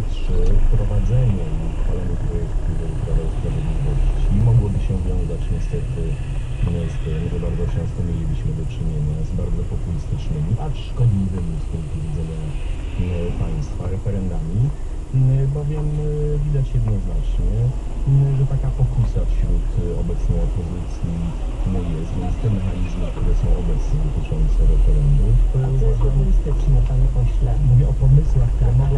wprowadzenie i uchwalenie projektu Prawa i Sprawiedliwości mogłoby się wiązać niestety z tym, że bardzo często mielibyśmy do czynienia z bardzo populistycznymi, acz szkodliwymi z punktu widzenia państwa referendami, bowiem widać jednoznacznie, że taka pokusa wśród obecnej opozycji jest, więc te mechanizmy, które są obecne dotyczące referendów, A co jest populistyczne, panie pośle? mówię o pomysłach, które mogą